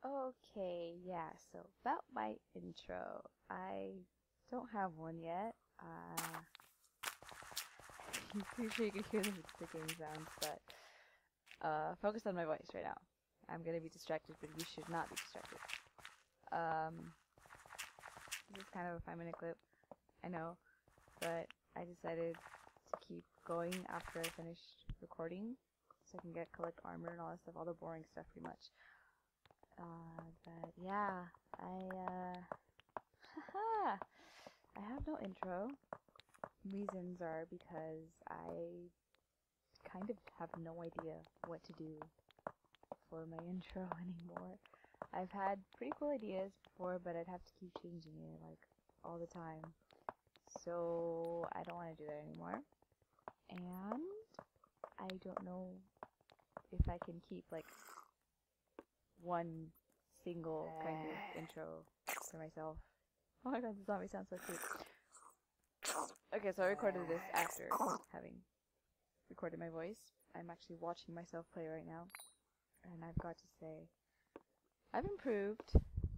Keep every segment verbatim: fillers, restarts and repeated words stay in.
Okay, yeah, so about my intro. I don't have one yet. Uh, I'm pretty sure you can hear the, the game sounds, but uh, focus on my voice right now. I'm gonna be distracted, but you should not be distracted. Um, this is kind of a five minute clip, I know, but I decided to keep going after I finished recording, so I can get collect armor and all that stuff, all the boring stuff pretty much. Uh, but yeah, I, uh, haha, I have no intro. Reasons are because I kind of have no idea what to do for my intro anymore. I've had pretty cool ideas before, but I'd have to keep changing it, like, all the time. So, I don't want to do that anymore. And I don't know if I can keep, like, one single kind of intro for myself. Oh my god, the zombie sounds so cute. Okay, so I recorded this after having recorded my voice. I'm actually watching myself play right now, and I've got to say, I've improved.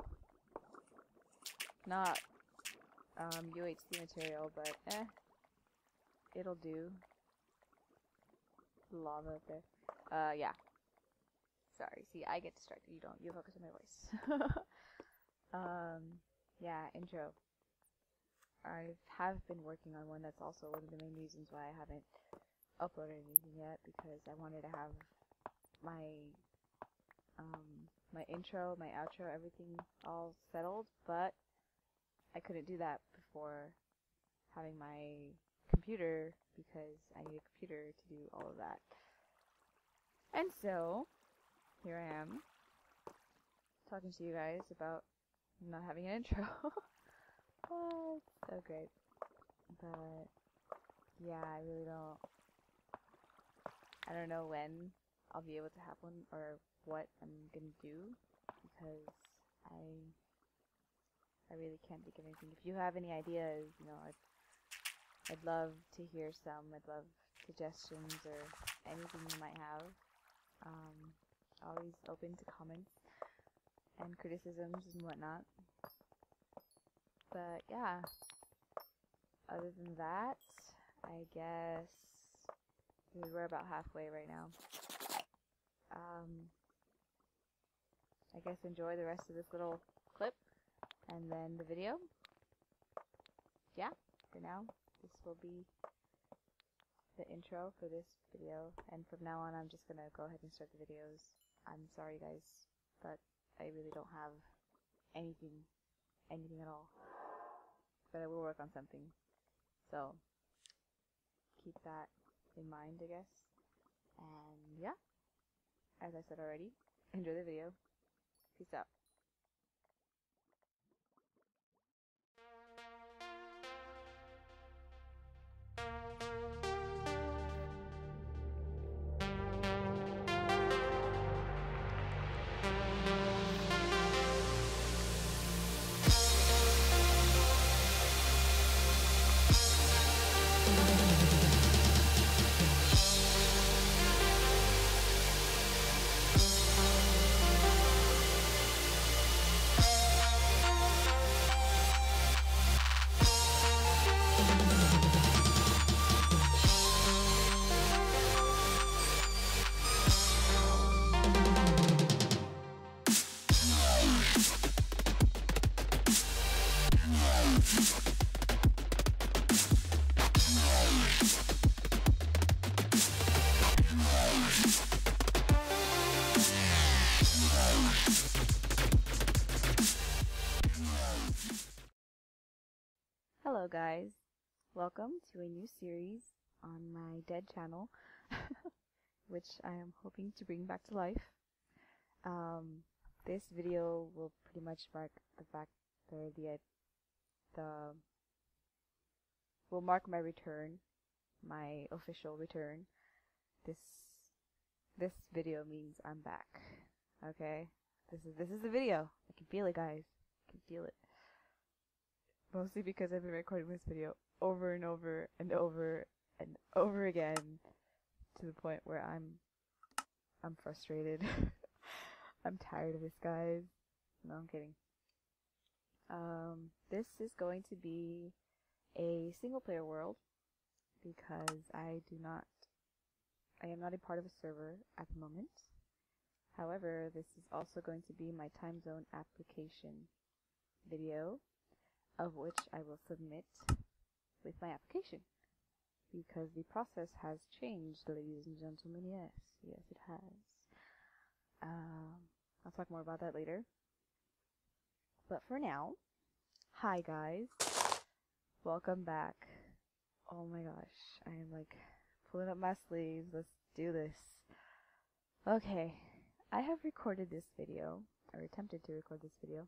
Not um, U H C material, but eh, it'll do. Lava up there. Uh, yeah. Sorry, see, I get distracted. You don't. You focus on my voice. um, yeah, intro. I have been working on one. That's also one of the main reasons why I haven't uploaded anything yet, because I wanted to have my um, my intro, my outro, everything all settled, but I couldn't do that before having my computer, because I need a computer to do all of that. And so, here I am, talking to you guys about not having an intro. Oh, it's so great. But, yeah, I really don't, I don't know when I'll be able to have one, or what I'm gonna do, because I, I really can't think of anything. If you have any ideas, you know, I'd, I'd love to hear some. I'd love suggestions, or anything you might have. Um, always open to comments and criticisms and whatnot. But yeah, other than that, I guess we're about halfway right now. Um, I guess enjoy the rest of this little clip and then the video. Yeah, for now, this will be the intro for this video, and from now on I'm just gonna go ahead and start the videos. I'm sorry guys, but I really don't have anything, anything at all. But I will work on something. So, keep that in mind, I guess. And yeah, as I said already, enjoy the video. Peace out. Hello guys, welcome to a new series on my dead channel, which I am hoping to bring back to life. Um, this video will pretty much mark the fact, or the, the, will mark my return, my official return. This, this video means I'm back, okay? This is, this is the video. I can feel it, guys. I can feel it. Mostly because I've been recording this video over and over and over and over again, to the point where I'm I'm frustrated. I'm tired of this, guys. No, I'm kidding. Um, this is going to be a single player world because I do not, I am not a part of a server at the moment. However, this is also going to be my time zone application video, of which I will submit with my application. Because the process has changed, ladies and gentlemen. Yes, yes it has. Um, I'll talk more about that later. But for now, hi guys. Welcome back. Oh my gosh, I am like pulling up my sleeves. Let's do this. Okay, I have recorded this video, or attempted to record this video.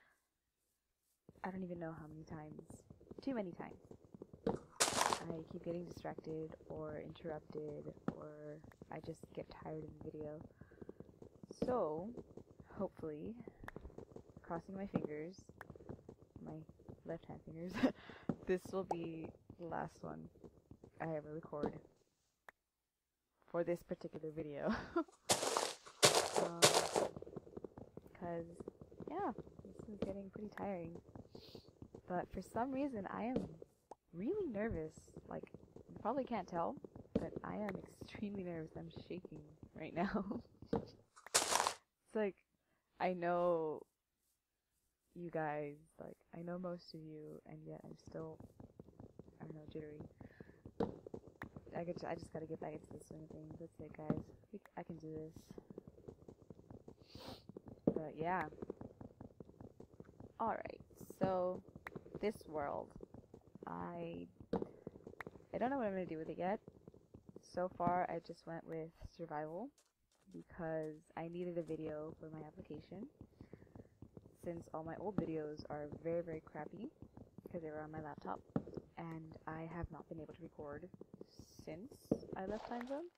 I don't even know how many times. Too many times. I keep getting distracted or interrupted, or I just get tired of the video. So, hopefully, crossing my fingers, my left hand fingers, this will be the last one I ever record for this particular video. um, cause, yeah, this is getting pretty tiring. But for some reason, I am really nervous. Like, you probably can't tell, but I am extremely nervous. I'm shaking right now. It's like, I know you guys, like, I know most of you, and yet I'm still, I don't know, jittery. I, get to, I just gotta get back into the swing of things. That's it, guys. We, I can do this. But yeah. Alright, so, this world. I I don't know what I'm going to do with it yet. So far, I just went with survival because I needed a video for my application, since all my old videos are very, very crappy because they were on my laptop, and I have not been able to record since I left time zone.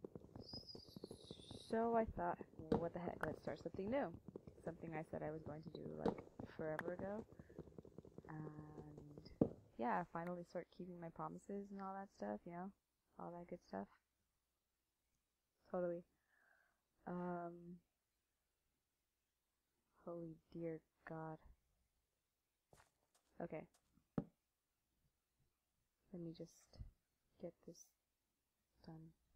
So I thought, what the heck, let's start something new. Something I said I was going to do like forever ago. And yeah, finally start keeping my promises and all that stuff, you know, all that good stuff. Totally. Um, holy dear God. Okay. Let me just get this done.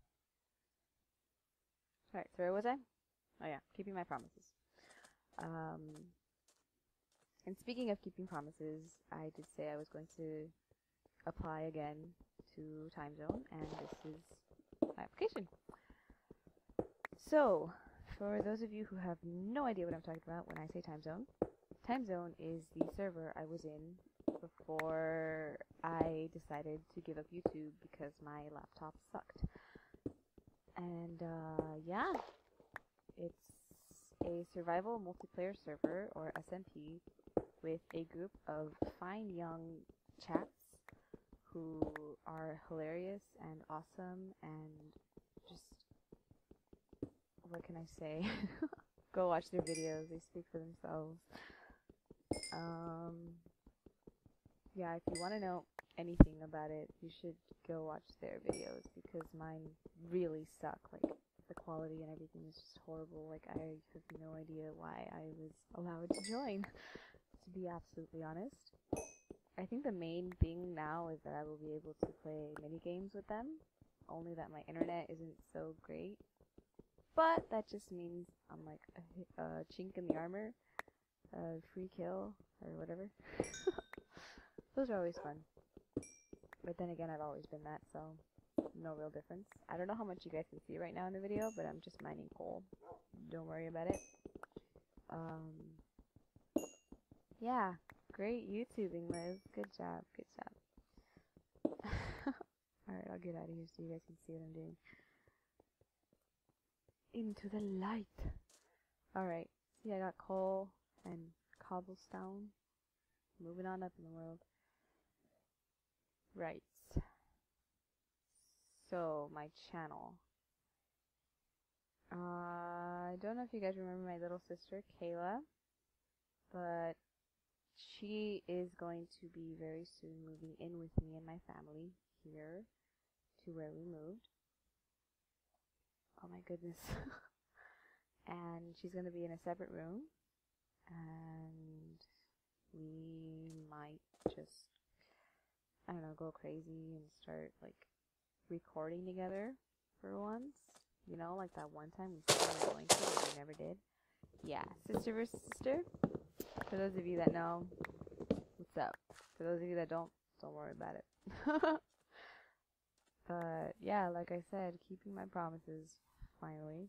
Alright, so where was I? Oh yeah, keeping my promises. Um, and speaking of keeping promises, I did say I was going to apply again to time zone, and this is my application. So, for those of you who have no idea what I'm talking about when I say time zone, time zone is the server I was in before I decided to give up YouTube because my laptop sucked. And uh, yeah, it's a survival multiplayer server, or S M P, with a group of fine young chats who are hilarious and awesome, and just, what can I say? Go watch their videos, they speak for themselves. Um, yeah, if you want to know anything about it, you should go watch their videos, because mine really suck. Like, the quality and everything is just horrible. Like, I have no idea why I was allowed to join, to be absolutely honest. I think the main thing now is that I will be able to play mini games with them, only that my internet isn't so great. But that just means I'm like a, a chink in the armor, a free kill, or whatever. Those are always fun. But then again, I've always been that, so no real difference. I don't know how much you guys can see right now in the video, but I'm just mining coal. Don't worry about it. Um, yeah, great YouTubing, Liz. Good job, good job. Alright, I'll get out of here so you guys can see what I'm doing. Into the light. Alright, see, I got coal and cobblestone. Moving on up in the world. Right. So, my channel. Uh, I don't know if you guys remember my little sister, Kayla, but she is going to be very soon moving in with me and my family here to where we moved. Oh my goodness. and she's gonna be in a separate room, and we might just, I don't know, go crazy and start like recording together for once. You know, like that one time we said we were going to, but we never did. Yeah, sister versus sister. For those of you that know, what's up? For those of you that don't, don't worry about it. But yeah, like I said, keeping my promises, finally.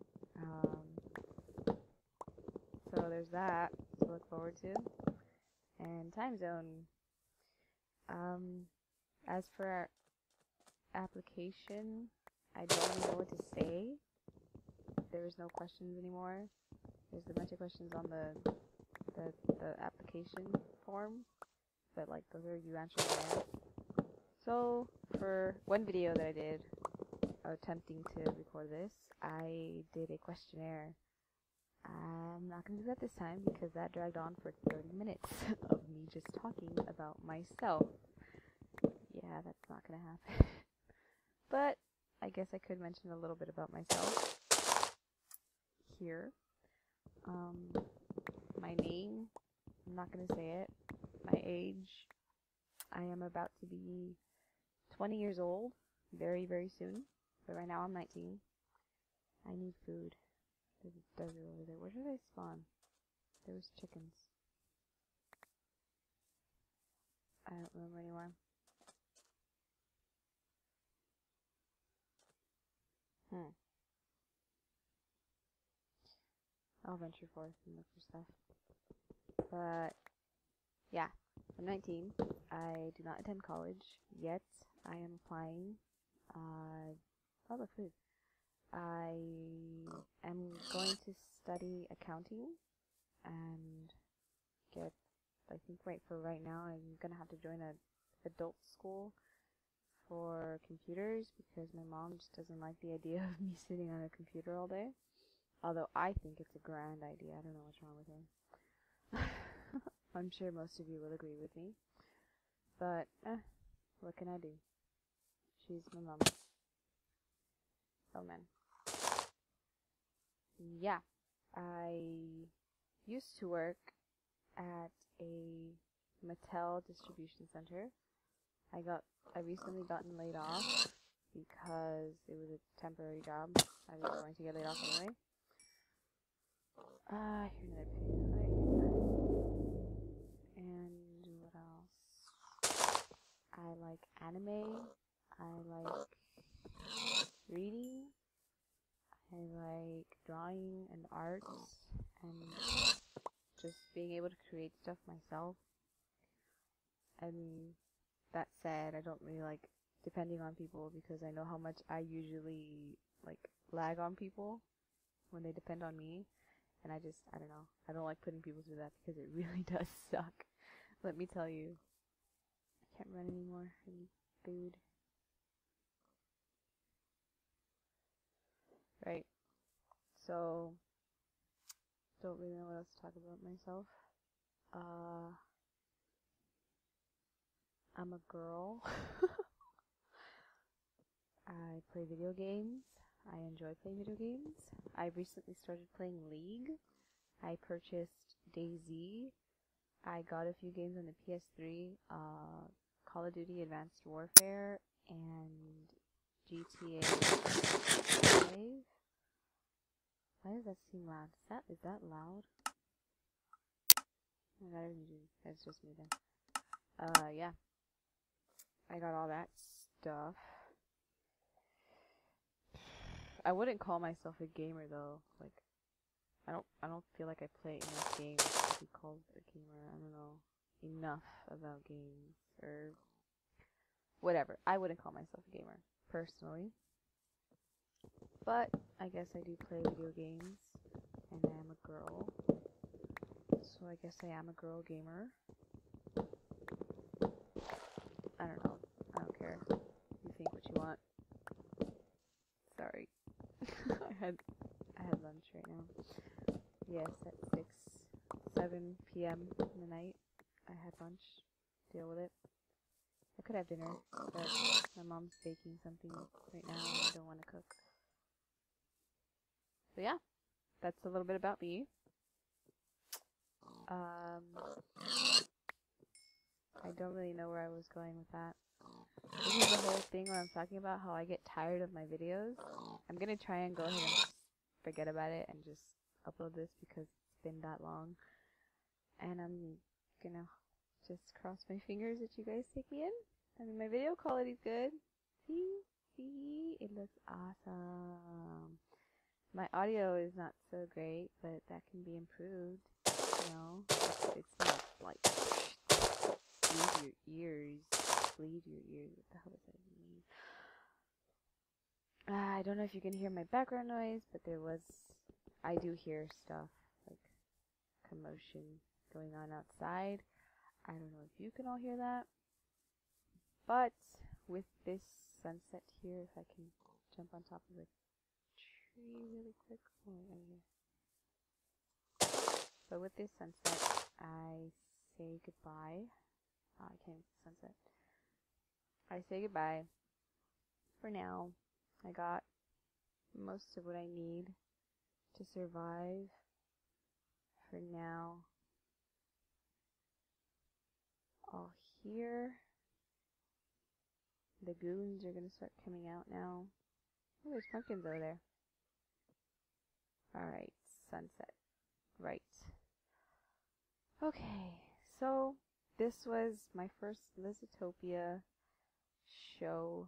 Um, so there's that to look forward to. And time zone. Um, as for our application, I don't really know what to say. There is no questions anymore. There's a bunch of questions on the the, the application form, but like those are you answer there. So for one video that I did, attempting to record this, I did a questionnaire. I'm not going to do that this time because that dragged on for thirty minutes of me just talking about myself. Yeah, that's not going to happen. But I guess I could mention a little bit about myself here. Um, my name, I'm not going to say it. My age, I am about to be twenty years old, very, very soon. But right now I'm nineteen. I need food. There's a desert over there. Where did I spawn? There was chickens. I don't remember anymore. Hmm. I'll venture forth and look for stuff. But, yeah. I'm nineteen. I do not attend college yet. I am applying. Uh, oh, the food. I am going to study accounting and get, I think right for right now, I'm going to have to join a adult school for computers because my mom just doesn't like the idea of me sitting on a computer all day. Although I think it's a grand idea. I don't know what's wrong with her. I'm sure most of you will agree with me. But, eh, what can I do? She's my mom. Oh man. Yeah, I used to work at a Mattel distribution center. I got, I recently gotten laid off because it was a temporary job. I was going to get laid off anyway. Ah, uh, here's another pig. And what else? I like anime. I like reading. I like drawing and arts and just being able to create stuff myself. And that said, I don't really like depending on people because I know how much I usually like lag on people when they depend on me. And I just, I don't know, I don't like putting people through that because it really does suck. Let me tell you. I can't run anymore. I need food. Right. So, don't really know what else to talk about myself. Uh, I'm a girl. I play video games. I enjoy playing video games. I recently started playing League. I purchased DayZ. I got a few games on the P S three. Uh, Call of Duty Advanced Warfare and G T A five. Why does that seem loud? Is that is that loud? Oh, that isn't you. That's just me then. Uh, yeah. I got all that stuff. I wouldn't call myself a gamer though. Like, I don't. I don't feel like I play enough games to be called a gamer. I don't know enough about games or whatever. I wouldn't call myself a gamer personally. But I guess I do play video games, and I am a girl, so I guess I am a girl gamer. I don't know. I don't care. You think what you want. Sorry. I had I had lunch right now. Yes, at six, seven p m in the night. I had lunch. Deal with it. I could have dinner, but my mom's baking something right now and I don't want to cook. So yeah, that's a little bit about me. Um, I don't really know where I was going with that. This is the whole thing where I'm talking about how I get tired of my videos. I'm gonna try and go ahead and just forget about it and just upload this because it's been that long. And I'm gonna just cross my fingers that you guys take me in. I mean, my video quality's good. See? See? It looks awesome. My audio is not so great, but that can be improved. You know? It's, it's not like bleed your ears. Bleed your ears. What the hell does that mean? Uh, I don't know if you can hear my background noise, but there was... I do hear stuff, like commotion going on outside. I don't know if you can all hear that. But with this sunset here, if I can jump on top of a tree really quick. Oh, right here. But with this sunset, I say goodbye. Oh, I can't see sunset. I say goodbye for now. I got most of what I need to survive for now. All here. The goons are gonna start coming out now. Oh, there's pumpkins over there. Alright, sunset. Right. Okay, so this was my first Lizzytopia show.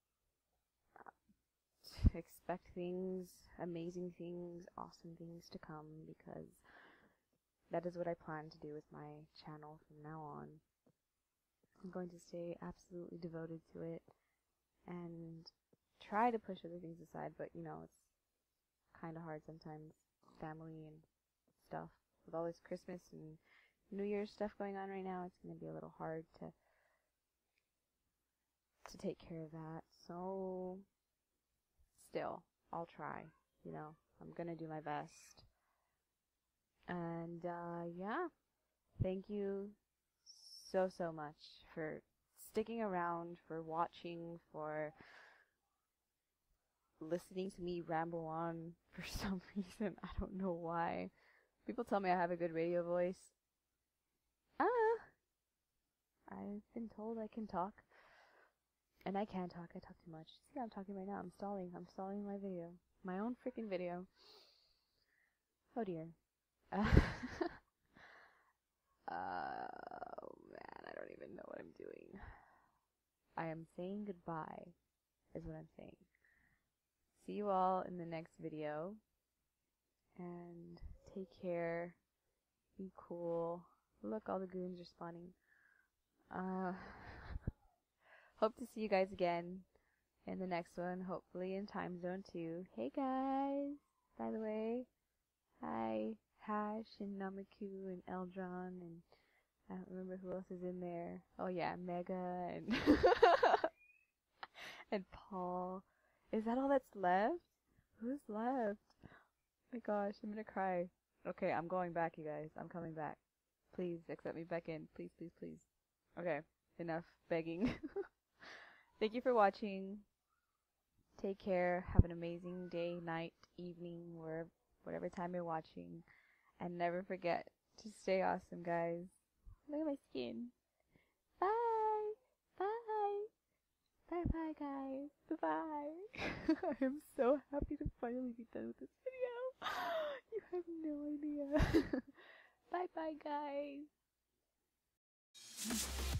Uh, expect things, amazing things, awesome things to come, because that is what I plan to do with my channel from now on. I'm going to stay absolutely devoted to it and try to push other things aside, but you know, it's kind of hard sometimes. Family and stuff. With all this Christmas and New Year's stuff going on right now, it's going to be a little hard to to take care of that. So, still, I'll try. You know, I'm going to do my best. And, uh, yeah. Thank you so, so much for sticking around, for watching, for listening to me ramble on for some reason. I don't know why. People tell me I have a good radio voice. Ah! I've been told I can talk. And I can talk. I talk too much. See, I'm talking right now. I'm stalling. I'm stalling my video. My own freaking video. Oh dear. Uh, oh man, I don't even know what I'm doing. I am saying goodbye, is what I'm saying. See you all in the next video. And take care. Be cool. Look, all the goons are spawning. Uh, hope to see you guys again in the next one. Hopefully in time zone two. Hey guys! By the way, hi Hash and Namaku and Eldron and I don't remember who else is in there. Oh yeah, Mega and and Paul. Is that all that's left? Who's left? Oh my gosh, I'm gonna cry. Okay, I'm going back, you guys. I'm coming back. Please accept me back in. Please, please, please. Okay, enough begging. Thank you for watching. Take care. Have an amazing day, night, evening, wherever, whatever time you're watching. And never forget to stay awesome, guys. Look at my skin. Bye. Bye. Bye-bye, guys. Bye-bye. I am so happy to finally be done with this video. You have no idea. Bye-bye, guys.